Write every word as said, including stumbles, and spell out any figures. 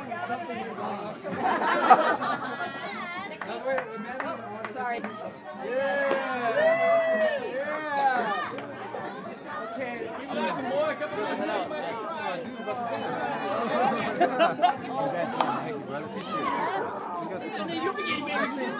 Sorry. Yeah. Yeah. Okay. Keep laughing, boy. Come on. Thank you, brother. Appreciate it. And then you'll be getting